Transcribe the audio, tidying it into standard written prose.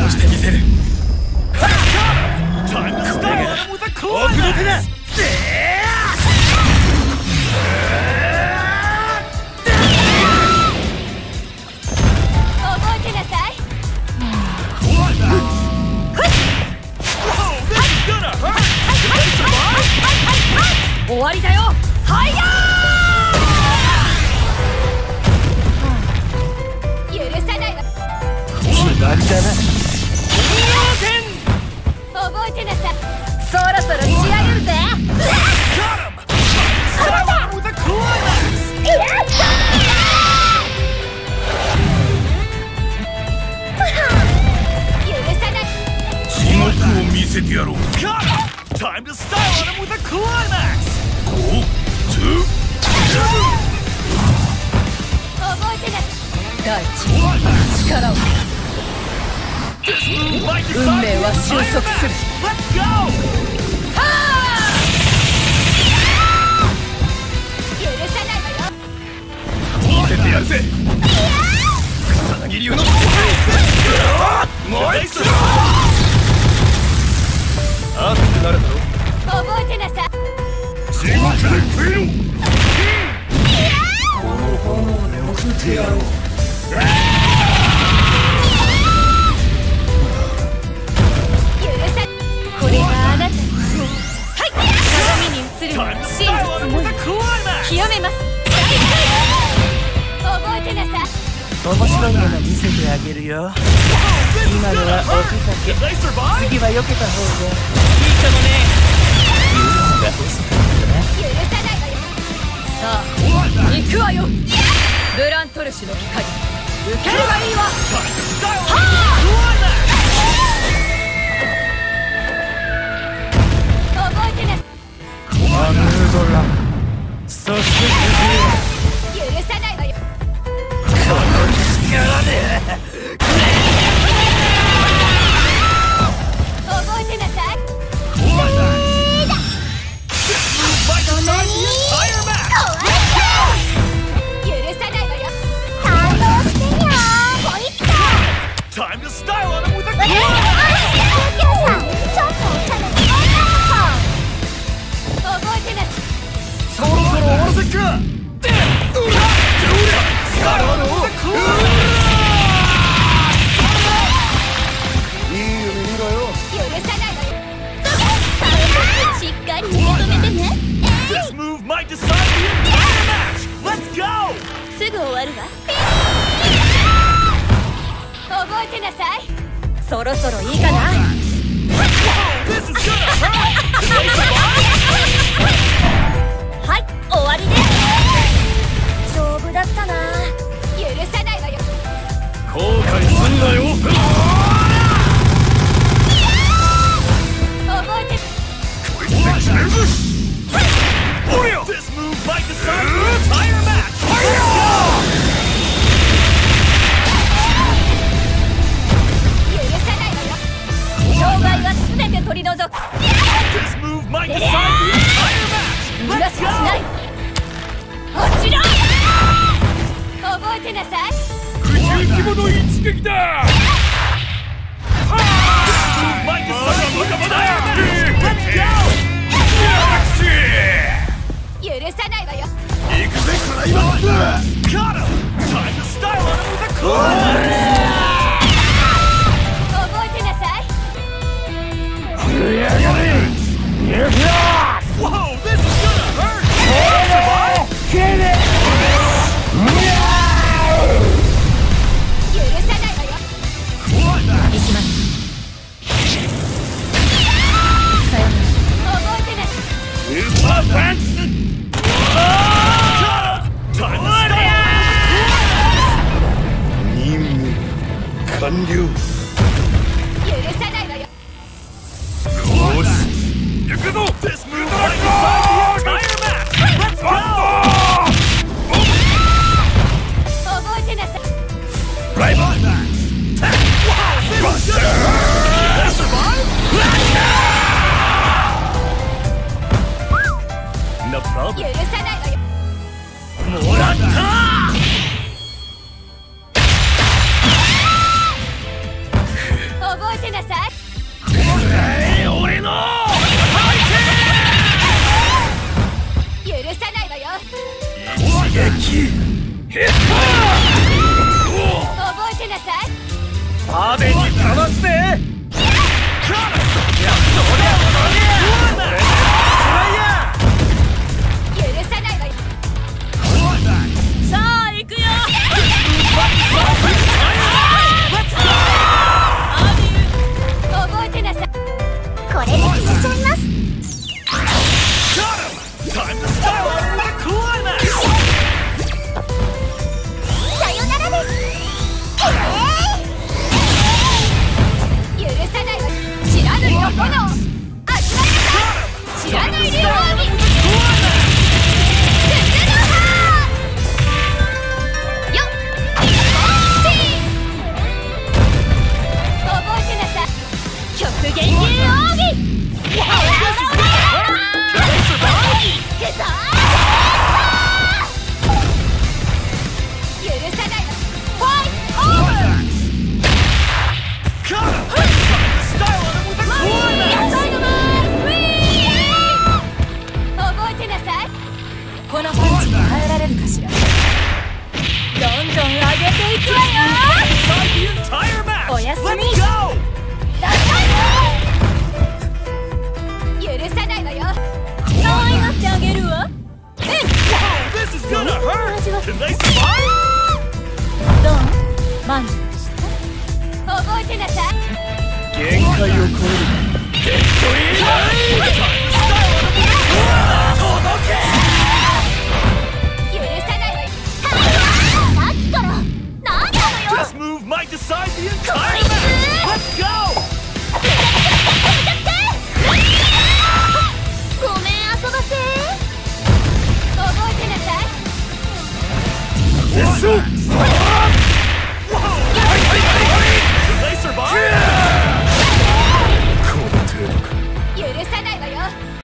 倒してみせる。これが僕の手だ。 覚えてなさい。終わりだよ。はいやー。許さないわ。 決まりだな。 覚えてなさい。そろそろ仕上げるぜ。 地獄を見せてやろう。Time to style on him with a climax. Go to 覚えてなさい。大地、力を。運命は収束する。 Let's go. 許さないわよ。 見せてやるぜ。草薙流のもう一度。熱くなるだろ。 覚えてなさい。 地獄で食えろ。この炎で送ってやろう。 これがあなた。はい。鏡に映るのは真実のみ。清めます。覚えてなさい。 面白いもの見せてあげるよ。今のはおふざけ。次は避けた方がいいかもね。言うのが遅かったな。 許さないわよ。さあ、行くわよ。ブラントルシュの光、受ければいいわ。はあ。覚えてなさい。 アヌードラン、そして許さないわよ。 この力で覚えてなさい。許さないわよ。感動してんよ。ほいっと。 Time to style on him with a 救急さん、ちょっとお茶でも飲んだの。覚えてなさい。 そろそろ終わらせっか。いい夢見ろよ。 許さないわよ。しっかり受け止めてね。 This move might decide the entire match. Let's go. すぐ終わるわ。覚えてなさい。そろそろいいかな。 This is gonna hurt. はい、終わりです。丈夫だったな。許さないわよ。 後悔すんなよ。 覚えて。 こいつで決めるぞ。おりゃ。This move might decide the entire match. 許さないわよ。障害は全て取り除く。 This move might decide the entire match. 逃がしはしない。落ちろ。覚えてなさい。 宇宙規模の一撃だ。 許さないわよ。 行くぜクライマックス。Got him. Time to style on him with a cool. 覚えてなさい。 Whoa, this is gonna hurt. Get it. 許さないわよ。行きます。さよなら。覚えてなさい。 スーパーパンチ。任務完了。 許さないわよ。 よし、行くぞ。This move might decide the entire match. Let's go. 覚えてなさい。 ライバー。バスター。No problem. 許さないわよ。 もらった。 覚アベにかわすぜ。やっそりゃ許さないわよ。さあ行くよ。アビュー覚えてなさい。これで決めちゃいます。さよならです。許さないわ。知らぬよ炎味わいなさい。知らない竜王に極限流奥義。許さないわ。ファイトオーバー。覚えてなさい。このパンチに耐えられるかしら。どんどん上げていくわよ。おやすみ。許さないわよ。可愛がってあげるわ。どう満足した？覚えてなさい。 限界を超える。デッドインライン。届け。 許さないわよ。さっきからなんなのよ。 This move might decide the entire match. Let's go. ごめん遊ばせ。覚えてなさい。 絶唱。